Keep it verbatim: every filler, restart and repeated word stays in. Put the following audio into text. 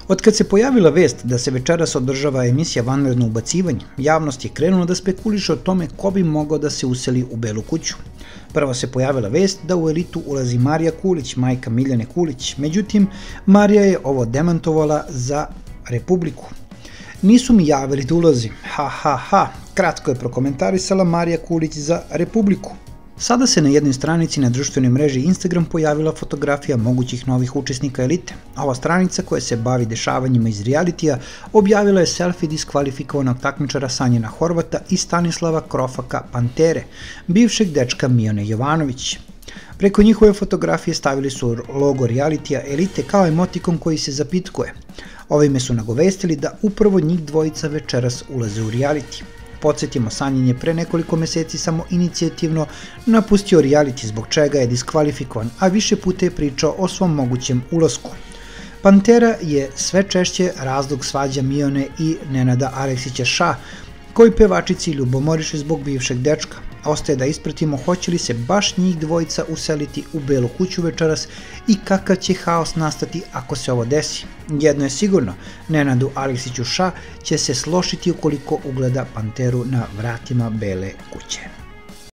Otkad se pojavila vest da se večeras održava emisija Vanredno ubacivanje, javnost je krenula da spekuliše o tome ko bi mogao da se useli u Belu kuću. Prvo se pojavila vest da u elitu ulazi Marija Kulić, majka Miljane Kulić, međutim, Marija je ovo demantovala za Republiku. Nisu mi javili da ulazim, ha ha ha, kratko je prokomentarisala Marija Kulić za Republiku. Sada se na jednoj stranici na društvenoj mreži Instagram pojavila fotografija mogućih novih učesnika elite. Ova stranica koja se bavi dešavanjima iz realitija objavila je selfie diskvalifikovanog takmičara Sanjina Horvata i Stanislava Krofaka Pantere, bivšeg dečka Mijane Jovanović. Preko njihove fotografije stavili su logo realitija elite kao emotikon koji se zapitkuje. Ovime su nagovestili da upravo njih dvojica večeras ulaze u reality. Podsjetimo, Sanjin je pre nekoliko meseci samo inicijativno napustio reality zbog čega je diskvalifikovan, a više puta je pričao o svom mogućem ulasku. Pantera je sve češće razlog svađa Mijone i Nenada Aleksića Ša, koji pevačici ljubomoriše zbog bivšeg dečka. Ostaje da ispratimo hoće li se baš njih dvojica useliti u Belu kuću večeras i kakav će haos nastati ako se ovo desi. Jedno je sigurno, Nenadu Aleksiću Ša će se složiti ukoliko ugleda Panteru na vratima Bele kuće.